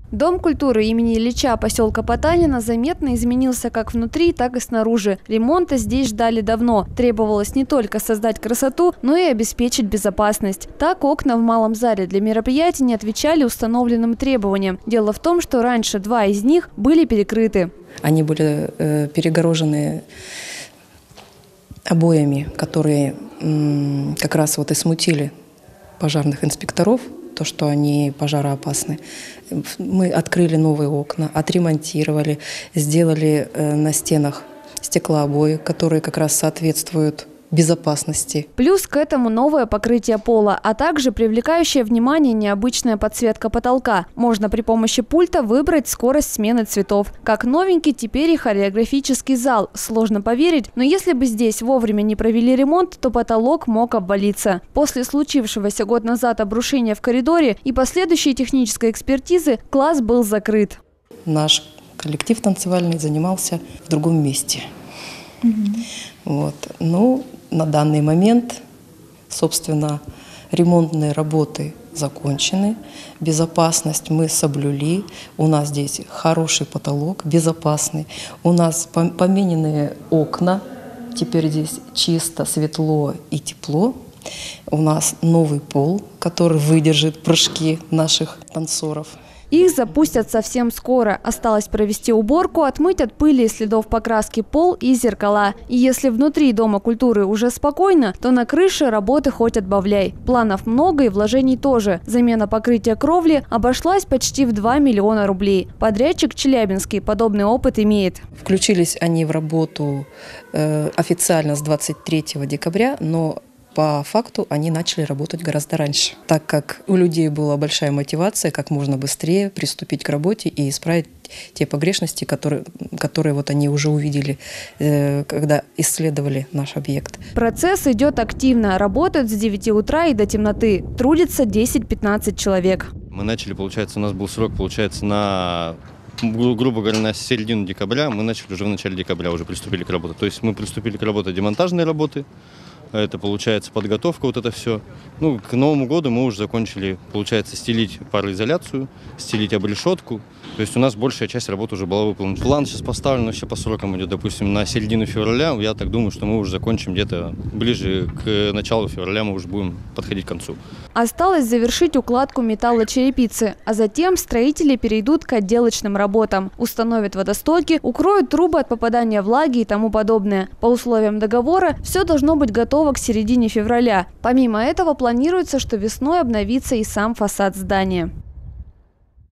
Дом культуры имени Ильича поселка Потанина заметно изменился как внутри, так и снаружи. Ремонта здесь ждали давно. Требовалось не только создать красоту, но и обеспечить безопасность. Так, окна в малом зале для мероприятий не отвечали установленным требованиям. Дело в том, что раньше 2 из них были перекрыты. Они были перегорожены обоями, которые как раз вот и смутили пожарных инспекторов, то, что они пожароопасны. Мы открыли новые окна, отремонтировали, сделали на стенах стеклообои, которые как раз соответствуют безопасности. Плюс к этому новое покрытие пола, а также привлекающее внимание необычная подсветка потолка. Можно при помощи пульта выбрать скорость смены цветов. Как новенький теперь и хореографический зал. Сложно поверить, но если бы здесь вовремя не провели ремонт, то потолок мог обвалиться. После случившегося год назад обрушения в коридоре и последующей технической экспертизы класс был закрыт. Наш коллектив танцевальный занимался в другом месте. Вот. Ну, на данный момент, собственно, ремонтные работы закончены, безопасность мы соблюли, у нас здесь хороший потолок, безопасный, у нас помененные окна, теперь здесь чисто, светло и тепло, у нас новый пол, который выдержит прыжки наших танцоров. Их запустят совсем скоро. Осталось провести уборку, отмыть от пыли и следов покраски пол и зеркала. И если внутри Дома культуры уже спокойно, то на крыше работы хоть отбавляй. Планов много и вложений тоже. Замена покрытия кровли обошлась почти в 2 миллиона рублей. Подрядчик челябинский подобный опыт имеет. Включились они в работу официально с 23 декабря, но по факту они начали работать гораздо раньше, так как у людей была большая мотивация как можно быстрее приступить к работе и исправить те погрешности, которые вот они уже увидели, когда исследовали наш объект. Процесс идет активно. Работают с 9 утра и до темноты. Трудится 10-15 человек. Мы начали, получается, у нас был срок, получается, грубо говоря, на середину декабря. Мы начали уже в начале декабря, уже приступили к работе. То есть мы приступили к работе демонтажной работы. Это, получается, подготовка, вот это все. Ну, к Новому году мы уже закончили, получается, стелить пароизоляцию, стелить обрешетку. То есть у нас большая часть работы уже была выполнена. План сейчас поставлен вообще по срокам идет, допустим, на середину февраля. Я так думаю, что мы уже закончим где-то ближе к началу февраля, мы уже будем подходить к концу. Осталось завершить укладку металлочерепицы, а затем строители перейдут к отделочным работам. Установят водостоки, укроют трубы от попадания влаги и тому подобное. По условиям договора все должно быть готово к середине февраля. Помимо этого планируется, что весной обновится и сам фасад здания.